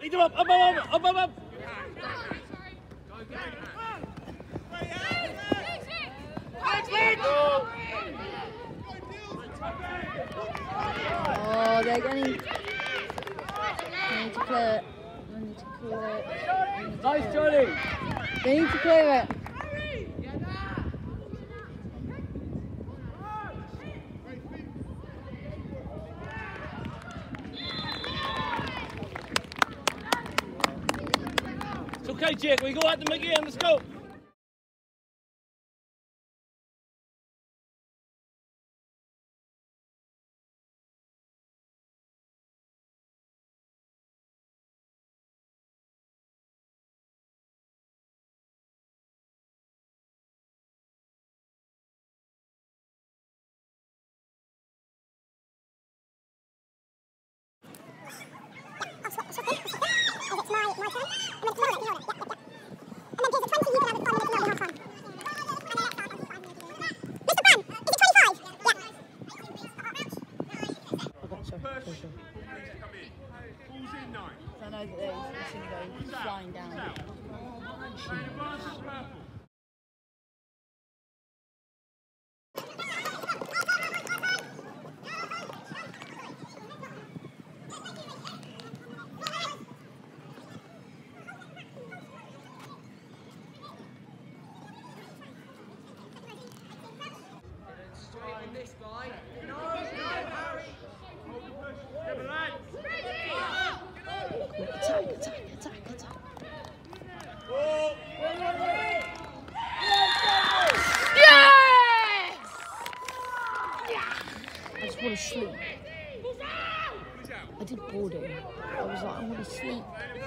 Lead him up, up. Oh, they're getting. They need to clear it. Nice, Johnny. They need to clear it. It's okay, Jake. We go at them again. Let's go. I know that they're going to go flying down. This guy. No, Harry. Attack. Yes! I just want to sleep. I did boarding. I was like, I want to sleep.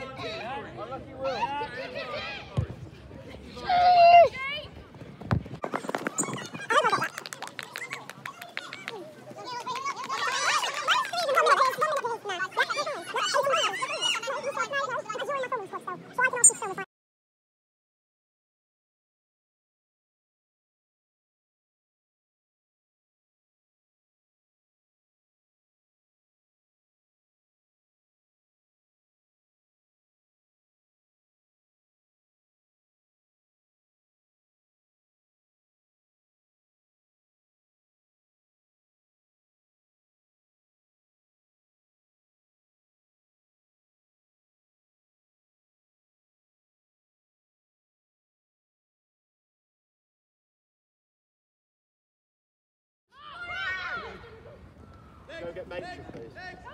Go get Matron, please.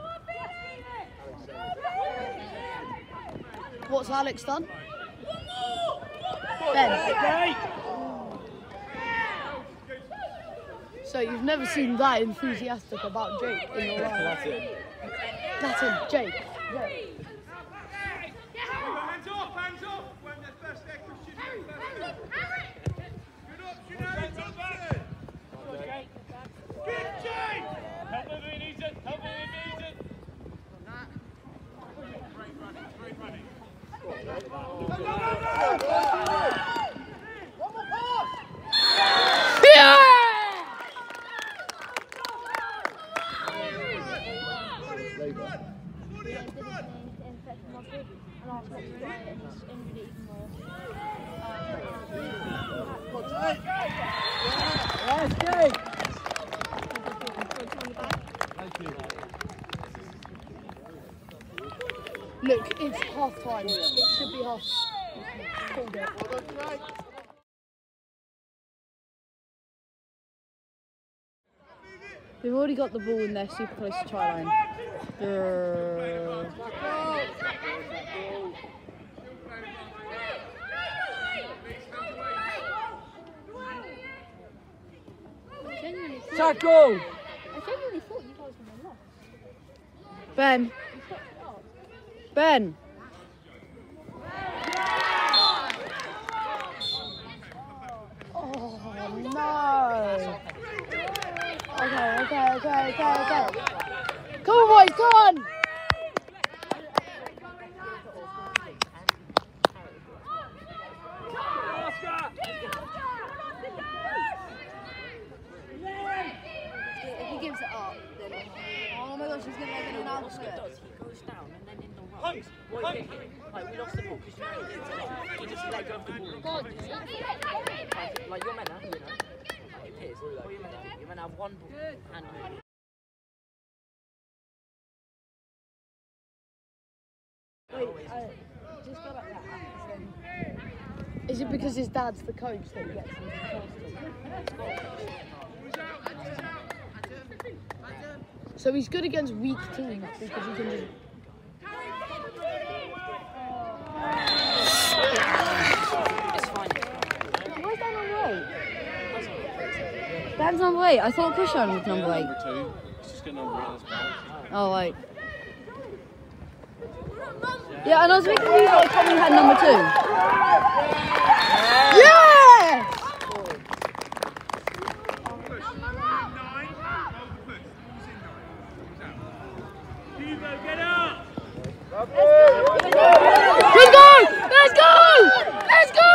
What's Alex done? Ben. So you've never seen that enthusiastic about Jake in your life? That's it. That's him, Jake. Hands off. When they're first there, Christian. Good option, Harry. Good, Jake. Help him if he needs it. Great running. One more pass! Yeah! Yes, Jake. Thank you. Look, it's half time. It should be half. Called it. They've already got the ball and they're super close to try line. Tackle! I genuinely thought you guys were left. Ben. Ben. Oh no. Okay. Come on, boys, come on. If he gives it up, then oh my gosh, he's gonna make an announcement. He goes down and then in the run. Punks. What are you thinking? Like, we lost the ball because you just let go of the ball. Like you're meant to, you know. Like it is. What are you meant to do? You're meant to have one ball and Just go like that. Is it because his dad's the coach that he gets him to So he's good against weak teams because he can just... it's fine. Why is that number 8? That's number 8. I thought Christian was number 8. Number 2. It's just got number 8 as well. Oh, wait. Yeah, and I was thinking you like Tommy had number 2. Yes! Get up! Let's go! Let's go! Let's go!